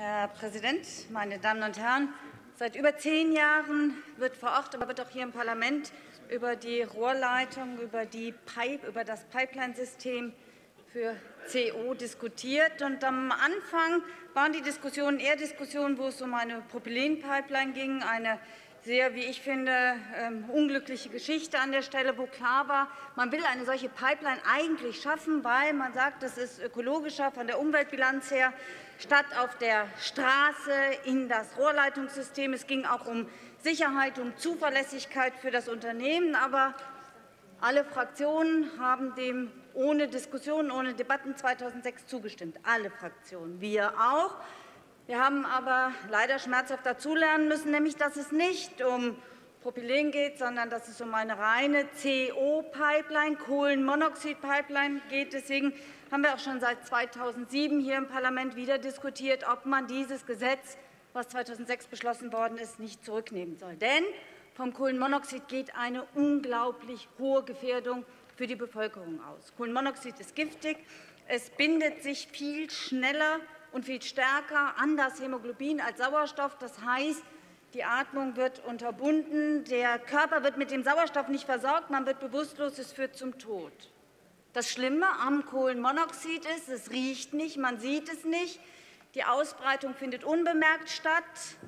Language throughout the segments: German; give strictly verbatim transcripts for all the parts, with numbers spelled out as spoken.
Herr Präsident, meine Damen und Herren! Seit über zehn Jahren wird vor Ort, aber wird auch hier im Parlament über die Rohrleitung, über, die Pipe, über das Pipeline-System für C O diskutiert. Und am Anfang waren die Diskussionen eher Diskussionen, wo es um eine Propylen-Pipeline ging, eine sehr, wie ich finde, ähm, unglückliche Geschichte an der Stelle, wo klar war, man will eine solche Pipeline eigentlich schaffen, weil man sagt, das ist ökologischer von der Umweltbilanz her, statt auf der Straße in das Rohrleitungssystem. Es ging auch um Sicherheit, um Zuverlässigkeit für das Unternehmen. Aber alle Fraktionen haben dem ohne Diskussion, ohne Debatten zweitausendsechs zugestimmt. Alle Fraktionen, wir auch. Wir haben aber leider schmerzhaft dazulernen müssen, nämlich dass es nicht um Propylen geht, sondern dass es um eine reine C O-Pipeline, Kohlenmonoxid-Pipeline geht. Deswegen haben wir auch schon seit zweitausendsieben hier im Parlament wieder diskutiert, ob man dieses Gesetz, was zweitausendsechs beschlossen worden ist, nicht zurücknehmen soll. Denn vom Kohlenmonoxid geht eine unglaublich hohe Gefährdung für die Bevölkerung aus. Kohlenmonoxid ist giftig. Es bindet sich viel schneller und viel stärker an das Hämoglobin als Sauerstoff. Das heißt, die Atmung wird unterbunden, der Körper wird mit dem Sauerstoff nicht versorgt, man wird bewusstlos, es führt zum Tod. Das Schlimme am Kohlenmonoxid ist, es riecht nicht, man sieht es nicht, die Ausbreitung findet unbemerkt statt.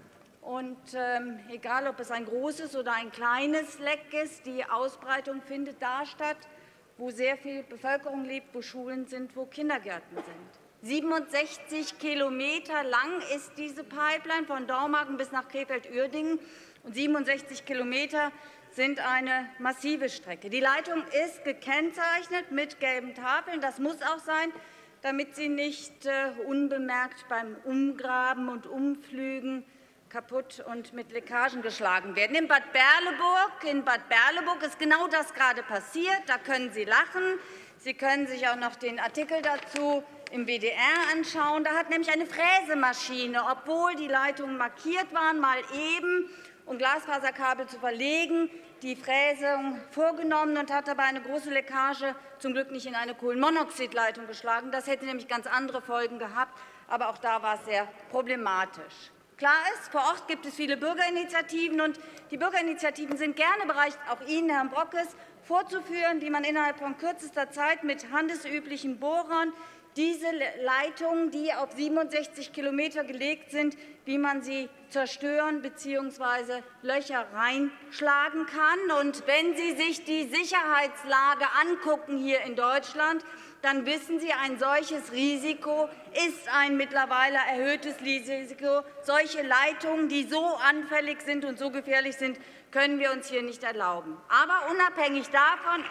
Und ähm, egal, ob es ein großes oder ein kleines Leck ist, die Ausbreitung findet da statt, wo sehr viel Bevölkerung lebt, wo Schulen sind, wo Kindergärten sind. siebenundsechzig Kilometer lang ist diese Pipeline von Dormagen bis nach Krefeld-Uerdingen, und siebenundsechzig Kilometer sind eine massive Strecke. Die Leitung ist gekennzeichnet mit gelben Tafeln. Das muss auch sein, damit sie nicht äh, unbemerkt beim Umgraben und Umflügen kaputt und mit Leckagen geschlagen werden. In Bad Berleburg, in Bad Berleburg ist genau das gerade passiert. Da können Sie lachen. Sie können sich auch noch den Artikel dazu im W D R anschauen. Da hat nämlich eine Fräsemaschine, obwohl die Leitungen markiert waren, mal eben, um Glasfaserkabel zu verlegen, die Fräsung vorgenommen und hat dabei eine große Leckage zum Glück nicht in eine Kohlenmonoxidleitung geschlagen. Das hätte nämlich ganz andere Folgen gehabt, aber auch da war es sehr problematisch. Klar ist, vor Ort gibt es viele Bürgerinitiativen, und die Bürgerinitiativen sind gerne bereit, auch Ihnen, Herrn Brockes, vorzuführen, wie man innerhalb von kürzester Zeit mit handelsüblichen Bohrern diese Leitungen, die auf siebenundsechzig Kilometer gelegt sind, wie man sie zerstören bzw. Löcher reinschlagen kann. Und wenn Sie sich die Sicherheitslage angucken hier in Deutschland, dann wissen Sie, ein solches Risiko ist ein mittlerweile erhöhtes Risiko. Solche Leitungen, die so anfällig sind und so gefährlich sind, können wir uns hier nicht erlauben. Aber unabhängig davon,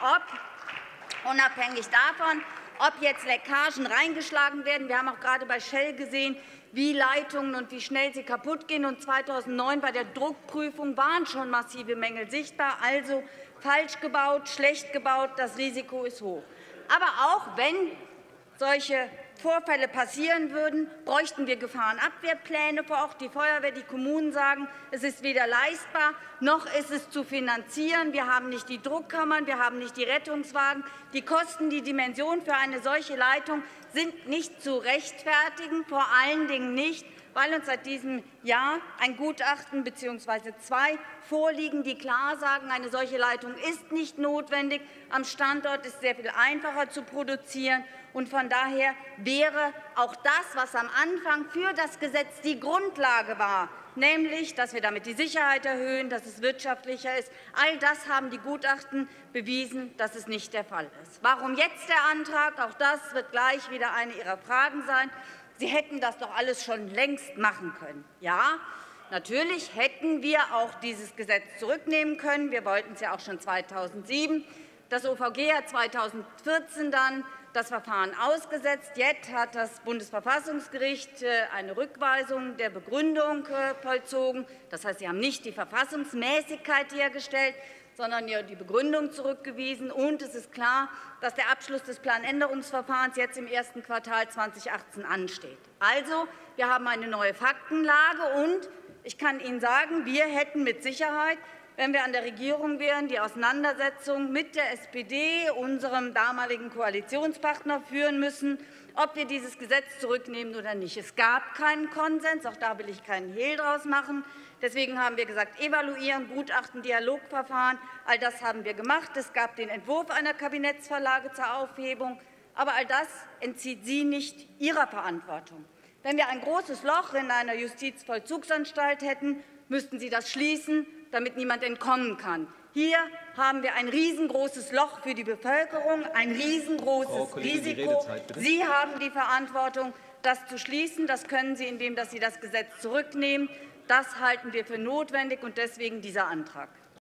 ob, unabhängig davon, ob jetzt Leckagen reingeschlagen werden. Wir haben auch gerade bei Shell gesehen, wie Leitungen und wie schnell sie kaputt gehen. Und zweitausendneun bei der Druckprüfung waren schon massive Mängel sichtbar. Also falsch gebaut, schlecht gebaut, das Risiko ist hoch. Aber auch wenn solche Vorfälle passieren würden, bräuchten wir Gefahrenabwehrpläne vor Ort. Die Feuerwehr, die Kommunen sagen, es ist weder leistbar noch ist es zu finanzieren. Wir haben nicht die Druckkammern, wir haben nicht die Rettungswagen. Die Kosten, die Dimension für eine solche Leitung sind nicht zu rechtfertigen, vor allen Dingen nicht, weil uns seit diesem Jahr ein Gutachten bzw. zwei vorliegen, die klar sagen, eine solche Leitung ist nicht notwendig. Am Standort ist sehr viel einfacher zu produzieren. Und von daher wäre auch das, was am Anfang für das Gesetz die Grundlage war, nämlich, dass wir damit die Sicherheit erhöhen, dass es wirtschaftlicher ist, all das haben die Gutachten bewiesen, dass es nicht der Fall ist. Warum jetzt der Antrag? Auch das wird gleich wieder eine Ihrer Fragen sein. Sie hätten das doch alles schon längst machen können. Ja, natürlich hätten wir auch dieses Gesetz zurücknehmen können. Wir wollten es ja auch schon zweitausendsieben. Das O V G hat zweitausendvierzehn dann das Verfahren ausgesetzt. Jetzt hat das Bundesverfassungsgericht eine Rückweisung der Begründung vollzogen. Das heißt, Sie haben nicht die Verfassungsmäßigkeit hergestellt, sondern die Begründung zurückgewiesen. Und es ist klar, dass der Abschluss des Planänderungsverfahrens jetzt im ersten Quartal zweitausendachtzehn ansteht. Also, wir haben eine neue Faktenlage, und ich kann Ihnen sagen, wir hätten mit Sicherheit, wenn wir an der Regierung wären, die Auseinandersetzung mit der S P D, unserem damaligen Koalitionspartner, führen müssen. ob wir dieses Gesetz zurücknehmen oder nicht. Es gab keinen Konsens, auch da will ich keinen Hehl draus machen. Deswegen haben wir gesagt, evaluieren, Gutachten, Dialogverfahren, all das haben wir gemacht. Es gab den Entwurf einer Kabinettsvorlage zur Aufhebung. Aber all das entzieht Sie nicht Ihrer Verantwortung. Wenn wir ein großes Loch in einer Justizvollzugsanstalt hätten, müssten Sie das schließen, damit niemand entkommen kann. Hier haben wir ein riesengroßes Loch für die Bevölkerung, ein riesengroßes Risiko. Sie haben die Verantwortung, das zu schließen. Das können Sie, indem dass Sie das Gesetz zurücknehmen. Das halten wir für notwendig, und deswegen dieser Antrag.